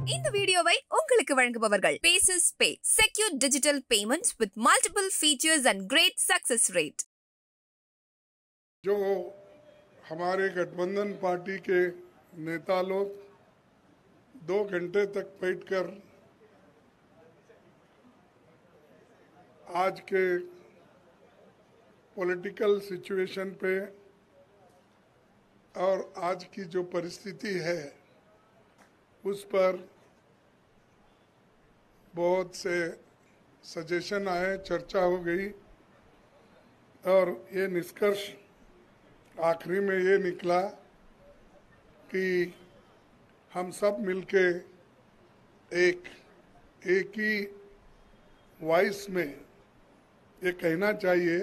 இந்த வீடியோவை உங்களுக்கு வழங்குபவர்கள் Paces Pay, secure digital payments with multiple features and great success rate. जो हमारे गठबंधन पार्टी के नेता लोग 2 घंटे तक बैठकर आज के पॉलिटिकल सिचुएशन पे और आज की जो परिस्थिति है उस पर बहुत से सजेशन आए, चर्चा हो गई और ये निष्कर्ष आखिरी में ये निकला कि हम सब मिलके एक ही वॉइस में ये कहना चाहिए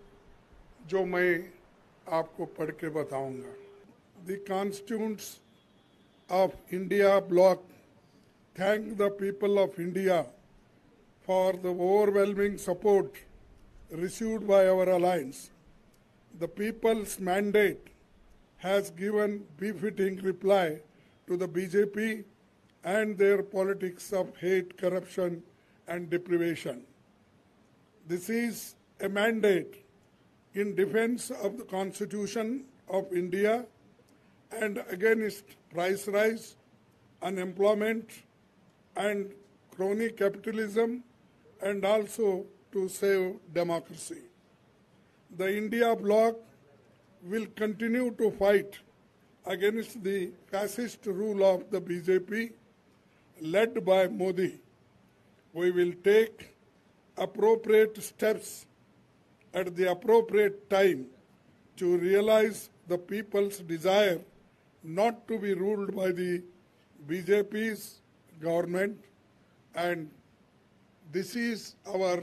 जो मैं आपको पढ़ के बताऊंगा। The constituents of India bloc thank the people of India for the overwhelming support received by our alliance. The people's mandate has given befitting reply to the BJP and their politics of hate, corruption and deprivation. This is a mandate in defense of the Constitution of India and against price rise, unemployment and crony capitalism, and also to save democracy. The India bloc will continue to fight against the fascist rule of the BJP led by Modi. We will take appropriate steps at the appropriate time to realize the people's desire not to be ruled by the BJP's government, and this is our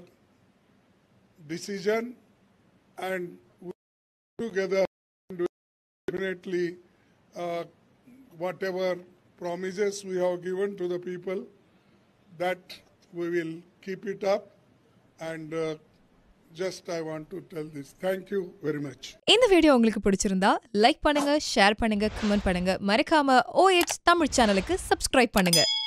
decision, and we together definitely whatever promises we have given to the people, that we will keep it up, and just I want to tell this. Thank you very much. இந்த video உங்களுக்கு பிடிச்சிருந்தா like பண்ணுங்க, share பண்ணுங்க, comment பண்ணுங்க. மறக்காம OH Tamil சேனலுக்கு subscribe பண்ணுங்க.